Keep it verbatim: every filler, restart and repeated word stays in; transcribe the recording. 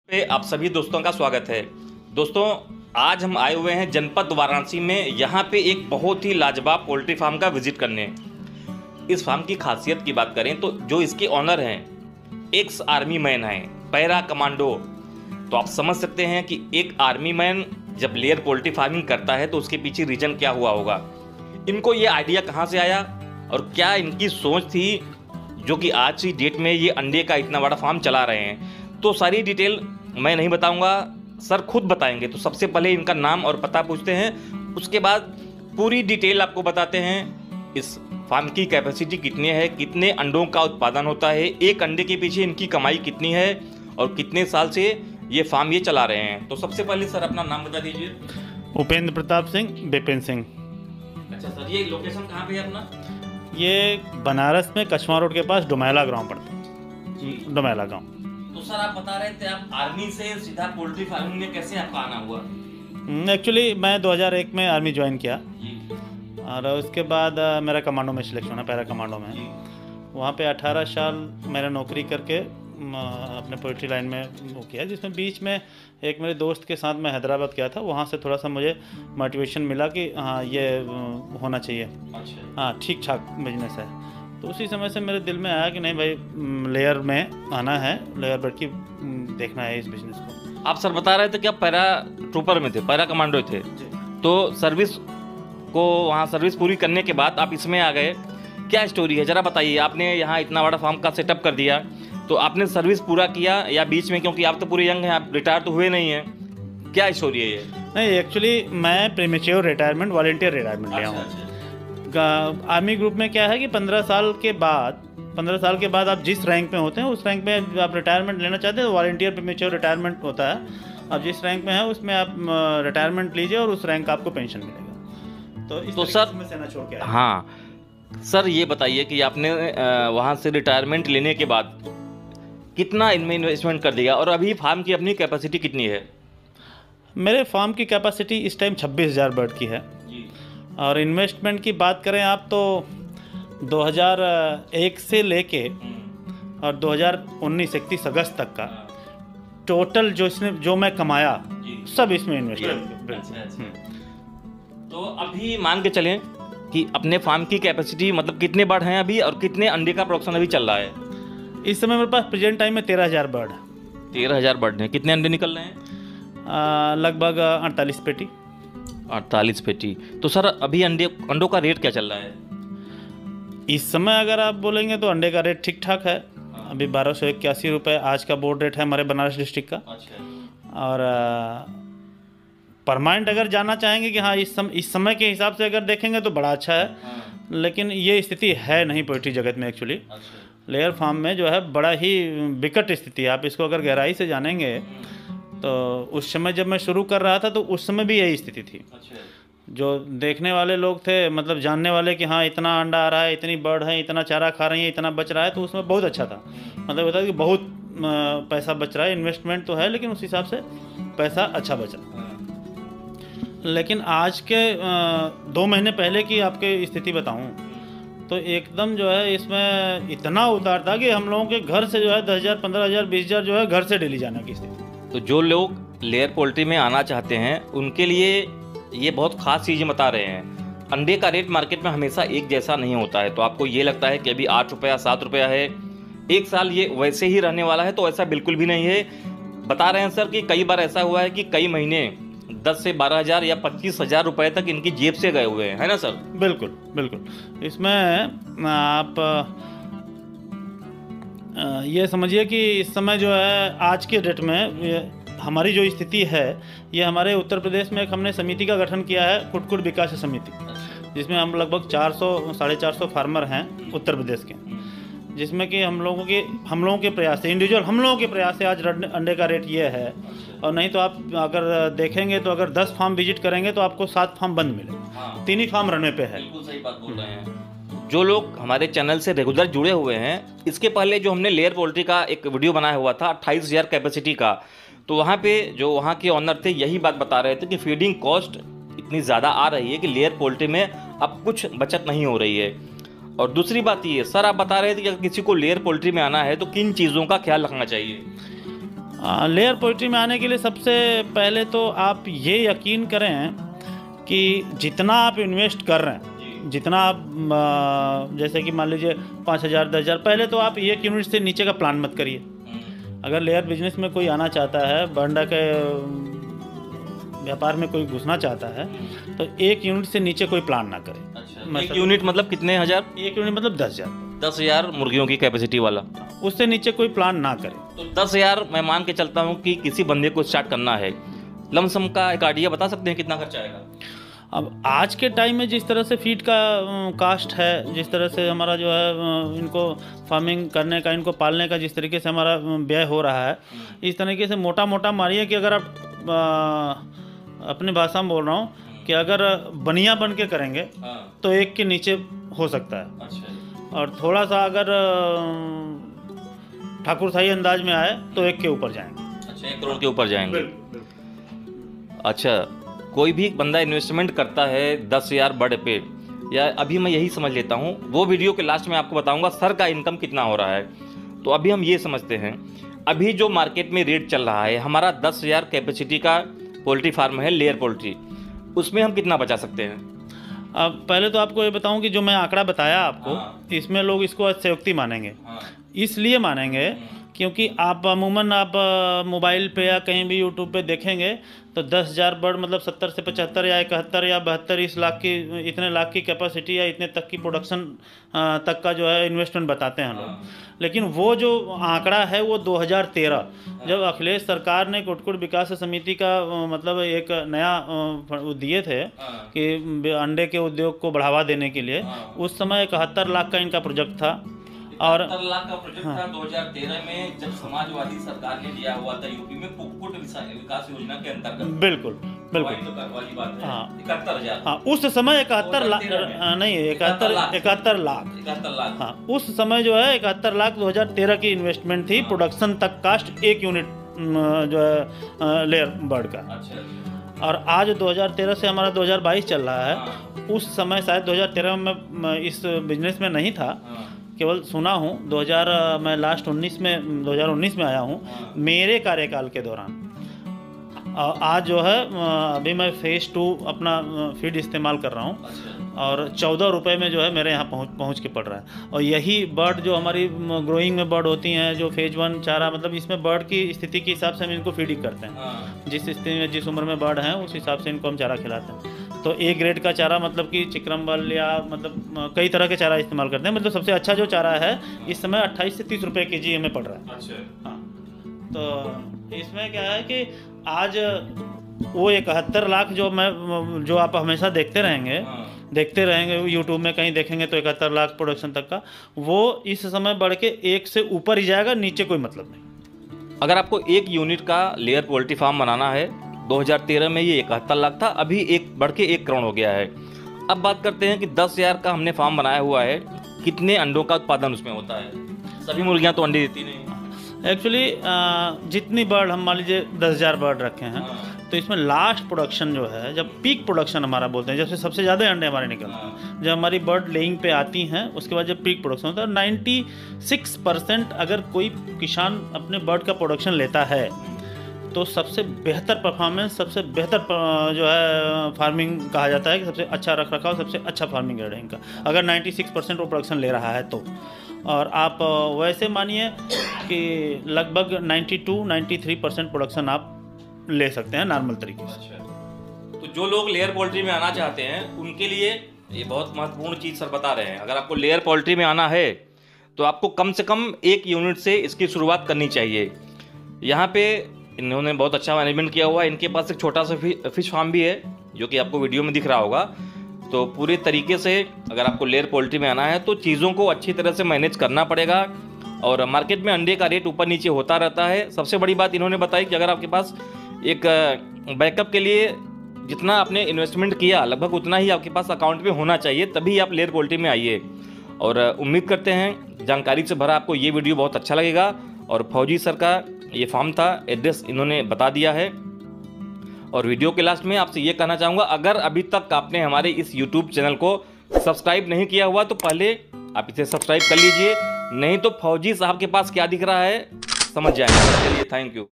पे आप सभी दोस्तों का स्वागत है। दोस्तों, आज हम आए हुए हैं जनपद वाराणसी में। यहाँ पे एक बहुत ही लाजवाब पोल्ट्री फार्म का विजिट करने। इस फार्म की खासियत की बात करें तो जो इसके ऑनर हैं एक्स आर्मी मैन हैं, पैरा कमांडो। तो आप समझ सकते हैं कि एक आर्मी मैन जब लेयर पोल्ट्री फार्मिंग करता है तो उसके पीछे रीजन क्या हुआ होगा। इनको ये आइडिया कहाँ से आया और क्या इनकी सोच थी जो कि आज की डेट में ये अंडे का इतना बड़ा फार्म चला रहे हैं। तो सारी डिटेल मैं नहीं बताऊंगा, सर खुद बताएंगे। तो सबसे पहले इनका नाम और पता पूछते हैं, उसके बाद पूरी डिटेल आपको बताते हैं। इस फार्म की कैपेसिटी कितनी है, कितने अंडों का उत्पादन होता है, एक अंडे के पीछे इनकी कमाई कितनी है और कितने साल से ये फार्म ये चला रहे हैं। तो सबसे पहले सर अपना नाम बता दीजिए। उपेंद्र प्रताप सिंह, बिपिन सिंह। अच्छा सर, ये लोकेशन कहाँ पे है अपना? ये बनारस में कछवा रोड के पास डोमेला गांव पड़ता है। डोमेला गांव। तो सर आप बता रहे थे आप आर्मी से सीधा पोल्ट्री फार्मिंग में कैसे आपका आना हुआ? एक्चुअली मैं दो हज़ार एक में आर्मी ज्वाइन किया जी। और उसके बाद अ, मेरा कमांडो में सिलेक्शन है, पैरा कमांडो में। जी। वहाँ पे अठारह साल मैंने नौकरी करके म, अपने पोल्ट्री लाइन में वो किया, जिसमें बीच में एक मेरे दोस्त के साथ मैं हैदराबाद गया था। वहाँ से थोड़ा सा मुझे मोटिवेशन मिला कि हाँ ये अ, होना चाहिए। अच्छा। हाँ, ठीक ठाक बिजनेस है। तो उसी समय से मेरे दिल में आया कि नहीं भाई, लेयर में आना है, लेयर बढ़ की देखना है इस बिजनेस को। आप सर बता रहे थे कि आप पैरा ट्रूपर में थे, पैरा कमांडो थे। तो सर्विस को वहाँ सर्विस पूरी करने के बाद आप इसमें आ गए, क्या स्टोरी है जरा बताइए। आपने यहाँ इतना बड़ा फार्म का सेटअप कर दिया, तो आपने सर्विस पूरा किया या बीच में, क्योंकि आप तो पूरे यंग हैं, आप रिटायर तो हुए नहीं हैं, क्या स्टोरी है ये? नहीं, एक्चुअली मैं प्रीमेच्योर रिटायरमेंट, वॉलंटियर रिटायरमेंट लिया हूँ। आर्मी ग्रुप में क्या है कि पंद्रह साल के बाद पंद्रह साल के बाद आप जिस रैंक में होते हैं उस रैंक में आप रिटायरमेंट लेना चाहते हैं तो वॉलंटियर प्रीमेच्योर रिटायरमेंट होता है। आप जिस रैंक में है उसमें आप रिटायरमेंट लीजिए और उस रैंक का आपको पेंशन मिलेगा। तो इस तो तरीके सर से मैं सेना छोड़ के आया। हाँ सर, ये बताइए कि आपने वहाँ से रिटायरमेंट लेने के बाद कितना इनमें इन्वेस्टमेंट कर दिया और अभी फार्म की अपनी कैपेसिटी कितनी है? मेरे फार्म की कैपेसिटी इस टाइम छब्बीस हज़ार बर्ड की है। जी। और इन्वेस्टमेंट की बात करें आप तो दो हज़ार एक से लेके और दो हज़ार उन्नीस इकतीस अगस्त तक का टोटल जो इसमें जो मैं कमाया सब इसमें इन्वेस्ट किया। तो अभी मान के चलें कि अपने फार्म की कैपेसिटी मतलब कितने बर्ड हैं अभी और कितने अंडे का प्रोडक्शन अभी चल रहा है? इस समय मेरे पास प्रेजेंट टाइम में तेरह हज़ार बर्ड। तेरह हजार बर्ड हैं। कितने अंडे निकल रहे हैं? आ, लगभग अड़तालीस पेटी। अड़तालीस पेटी। तो सर अभी अंडे अंडों का रेट क्या चल रहा है इस समय? अगर आप बोलेंगे तो अंडे का रेट ठीक ठाक है। अभी बारह सौ इक्यासी रुपये आज का बोर्ड रेट है हमारे बनारस डिस्ट्रिक्ट का। अच्छा। और परमानेंट अगर जानना चाहेंगे कि हाँ इस सम, इस समय के हिसाब से अगर देखेंगे तो बड़ा अच्छा है। हाँ। लेकिन ये स्थिति है नहीं पोल्ट्री जगत में एक्चुअली। अच्छा। लेयर फार्म में जो है बड़ा ही विकट स्थिति है। आप इसको अगर गहराई से जानेंगे तो उस समय जब मैं शुरू कर रहा था तो उस समय भी यही स्थिति थी। अच्छा। जो देखने वाले लोग थे, मतलब जानने वाले कि हाँ इतना अंडा आ रहा है, इतनी बर्ड है, इतना चारा खा रही है, इतना बच रहा है, तो उसमें बहुत अच्छा था। मतलब होता है कि बहुत अ, पैसा बच रहा है, इन्वेस्टमेंट तो है लेकिन उस हिसाब से पैसा अच्छा बच रहा है। लेकिन आज के अ, दो महीने पहले की आपके स्थिति बताऊँ तो एकदम जो है इसमें इतना उतार था कि हम लोगों के घर से जो है दस हज़ार पंद्रह हज़ार बीस हज़ार जो है घर से डेली जाने की स्थिति। तो जो लोग लेयर पोल्ट्री में आना चाहते हैं उनके लिए ये बहुत खास चीज़ें बता रहे हैं। अंडे का रेट मार्केट में हमेशा एक जैसा नहीं होता है। तो आपको ये लगता है कि अभी आठ रुपया सात रुपया है, एक साल ये वैसे ही रहने वाला है, तो ऐसा बिल्कुल भी नहीं है। बता रहे हैं सर कि कई बार ऐसा हुआ है कि कई महीने दस से बारह हज़ार या पच्चीस हज़ार रुपये तक इनकी जेब से गए हुए हैं, है ना सर? बिल्कुल बिल्कुल। इसमें आप अ, ये समझिए कि इस समय जो है आज के डेट में ये हमारी जो स्थिति है, ये हमारे उत्तर प्रदेश में एक हमने समिति का गठन किया है, कुटकुट विकास समिति, जिसमें हम लगभग चार सौ साढ़े चार सौ फार्मर हैं उत्तर प्रदेश के, जिसमें कि हम लोगों के हम लोगों के प्रयास से, इंडिविजुअल हम लोगों के प्रयास से आज अंडे का रेट ये है। और नहीं तो आप अगर देखेंगे तो अगर दस फार्म विजिट करेंगे तो आपको सात फार्म बंद मिले। हाँ। तीन ही फार्म रनवे पे है। बिल्कुल सही बात बोल रहे हैं। जो लोग हमारे चैनल से रेगुलर जुड़े हुए हैं, इसके पहले जो हमने लेयर पोल्ट्री का एक वीडियो बनाया हुआ था अट्ठाईस हज़ार कैपेसिटी का, तो वहाँ पे जो वहाँ के ऑनर थे यही बात बता रहे थे कि फीडिंग कॉस्ट इतनी ज़्यादा आ रही है कि लेयर पोल्ट्री में अब कुछ बचत नहीं हो रही है। और दूसरी बात ये, सर आप बता रहे थे कि अगर किसी को लेयर पोल्ट्री में आना है तो किन चीज़ों का ख्याल रखना चाहिए? लेयर पोल्ट्री में आने के लिए सबसे पहले तो आप ये यकीन करें कि जितना आप इन्वेस्ट कर रहे हैं, जितना आप आ, जैसे कि मान लीजिए पाँच हज़ार दस हज़ार, पहले तो आप एक यूनिट से नीचे का प्लान मत करिए। अगर लेयर बिजनेस में कोई आना चाहता है, अंडा के व्यापार में कोई घुसना चाहता है, तो एक यूनिट से नीचे कोई प्लान ना करे। अच्छा, एक यूनिट मतलब कितने हज़ार? एक यूनिट मतलब दस हज़ार दस हज़ार मुर्गियों की कैपेसिटी वाला, उससे नीचे कोई प्लान ना करे। तो दस हज़ार मैं मान के चलता हूँ कि किसी बंदे को स्टार्ट करना है, लमसम का एक आइडिया बता सकते हैं कितना खर्चा आएगा? अब आज के टाइम में जिस तरह से फीड का कास्ट है, जिस तरह से हमारा जो है इनको फार्मिंग करने का, इनको पालने का जिस तरीके से हमारा व्यय हो रहा है, इस तरीके से मोटा मोटा मारिए कि अगर आप आ, अपनी भाषा में बोल रहा हूँ कि अगर बनिया बन के करेंगे तो एक के नीचे हो सकता है। अच्छा। और थोड़ा सा अगर ठाकुर शाही अंदाज में आए तो एक के ऊपर जाएंगे। अच्छा, एक करोड़ के ऊपर जाएंगे। अच्छा, कोई भी बंदा इन्वेस्टमेंट करता है दस हज़ार बर्ड पे, या अभी मैं यही समझ लेता हूँ, वो वीडियो के लास्ट में आपको बताऊंगा सर का इनकम कितना हो रहा है। तो अभी हम ये समझते हैं, अभी जो मार्केट में रेट चल रहा है, हमारा दस हज़ार कैपेसिटी का पोल्ट्री फार्म है लेयर पोल्ट्री, उसमें हम कितना बचा सकते हैं? अब पहले तो आपको ये बताऊं कि जो मैं आंकड़ा बताया आपको, हाँ। इसमें लोग इसको अतिशयोक्ति मानेंगे। हाँ। इसलिए मानेंगे क्योंकि आप अमूमन आप मोबाइल पे या कहीं भी यूट्यूब पे देखेंगे तो दस हज़ार बर्ड मतलब सत्तर से पचहत्तर या इकहत्तर या बहत्तर इस लाख की, इतने लाख की कैपेसिटी या इतने तक की प्रोडक्शन तक का जो है इन्वेस्टमेंट बताते हैं लोग। लेकिन वो जो आंकड़ा है वो दो हज़ार तेरह, जब अखिलेश सरकार ने कुक्कुट विकास समिति का मतलब एक नया दिए थे कि अंडे के उद्योग को बढ़ावा देने के लिए, उस समय इकहत्तर लाख का इनका प्रोजेक्ट था। और लाख का प्रोजेक्ट हाँ। था दो हज़ार तेरह में, जब समाजवादी सरकार ने लिया हुआ था यूपी में कुक्कुट विकास योजना के अंतर्गत। बिल्कुल बिल्कुल तो वाली बात है। हाँ, इकहत्तर हजार हाँ, उस समय इकहत्तर लाख नहीं इकहत्तर इकहत्तर लाख इकहत्तर लाख हाँ, उस समय जो है इकहत्तर लाख दो हज़ार तेरह की इन्वेस्टमेंट थी। हाँ। प्रोडक्शन तक कास्ट एक यूनिट जो है लेयर बर्ड का। अच्छा। और आज दो हज़ार तेरह से हमारा दो हज़ार बाईस चल रहा है। हाँ। उस समय शायद दो हज़ार तेरह में इस बिजनेस में नहीं था। हाँ। केवल सुना हूँ। दो हज़ार मैं लास्ट उन्नीस में दो हज़ार उन्नीस में आया हूँ। हाँ। मेरे कार्यकाल के दौरान आज जो है अभी मैं फेज़ टू अपना फीड इस्तेमाल कर रहा हूँ। अच्छा। और चौदह रुपये में जो है मेरे यहाँ पहुँच पहुँच के पड़ रहा है। और यही बर्ड जो हमारी ग्रोइंग में बर्ड होती हैं, जो फेज वन चारा, मतलब इसमें बर्ड की स्थिति के हिसाब से हम इनको फीडिंग करते हैं। हाँ। जिस स्थिति में जिस उम्र में बर्ड हैं उस हिसाब से इनको हम चारा खिलाते हैं। तो ए ग्रेड का चारा मतलब कि चिक्रम्बल या मतलब कई तरह के चारा इस्तेमाल करते हैं। मतलब सबसे अच्छा जो चारा है इस समय अट्ठाईस से तीस रुपये के जी हमें पड़ रहा है। अच्छा। हाँ, तो इसमें क्या है कि आज वो इकहत्तर लाख जो मैं जो आप हमेशा देखते रहेंगे देखते रहेंगे यूट्यूब में कहीं देखेंगे तो इकहत्तर लाख प्रोडक्शन तक का, वो इस समय बढ़ के एक से ऊपर ही जाएगा, नीचे कोई मतलब नहीं। अगर आपको एक यूनिट का लेयर पोल्ट्री फार्म बनाना है, दो हज़ार तेरह में ये इकहत्तर लाख था, अभी एक बढ़ के एक करोड़ हो गया है। अब बात करते हैं कि दस हज़ार का हमने फार्म बनाया हुआ है, कितने अंडों का उत्पादन उसमें होता है? सभी मुर्गियाँ तो अंडे देती नहीं। एक्चुअली जितनी बर्ड हम मान लीजिए दस हज़ार बर्ड रखे हैं, तो इसमें लास्ट प्रोडक्शन जो है, जब पीक प्रोडक्शन हमारा बोलते हैं, जैसे सबसे ज़्यादा अंडे हमारे निकलते हैं जब हमारी बर्ड लेइंग पे आती हैं, उसके बाद जब पीक प्रोडक्शन होता है नाइन्टी सिक्स परसेंट अगर कोई किसान अपने बर्ड का प्रोडक्शन लेता है तो सबसे बेहतर परफॉर्मेंस, सबसे बेहतर जो है फार्मिंग कहा जाता है कि सबसे अच्छा रख रखाव, सबसे अच्छा फार्मिंग रेट है इनका, अगर छियानवे परसेंट वो प्रोडक्शन ले रहा है तो। और आप वैसे मानिए कि लगभग बानवे तिरानवे परसेंट प्रोडक्शन आप ले सकते हैं नॉर्मल तरीके से। अच्छा। तो जो लोग लेयर पोल्ट्री में आना चाहते हैं उनके लिए ये बहुत महत्वपूर्ण चीज़ सर बता रहे हैं। अगर आपको लेयर पोल्ट्री में आना है तो आपको कम से कम एक यूनिट से इसकी शुरुआत करनी चाहिए। यहाँ पे इन्होंने बहुत अच्छा मैनेजमेंट किया हुआ है। इनके पास एक छोटा सा फिश फार्म भी है जो कि आपको वीडियो में दिख रहा होगा। तो पूरे तरीके से अगर आपको लेयर पोल्ट्री में आना है तो चीज़ों को अच्छी तरह से मैनेज करना पड़ेगा। और मार्केट में अंडे का रेट ऊपर नीचे होता रहता है। सबसे बड़ी बात इन्होंने बताई कि अगर आपके पास एक बैकअप के लिए जितना आपने इन्वेस्टमेंट किया लगभग उतना ही आपके पास अकाउंट में होना चाहिए, तभी आप लेयर पोल्ट्री में आइए। और उम्मीद करते हैं जानकारी से भरा आपको ये वीडियो बहुत अच्छा लगेगा। और फौजी सर का ये फार्म था, एड्रेस इन्होंने बता दिया है। और वीडियो के लास्ट में आपसे ये कहना चाहूँगा, अगर अभी तक आपने हमारे इस यूट्यूब चैनल को सब्सक्राइब नहीं किया हुआ तो पहले आप इसे सब्सक्राइब कर लीजिए, नहीं तो फौजी साहब के पास क्या दिख रहा है समझ जाएंगे। चलिए, थैंक यू।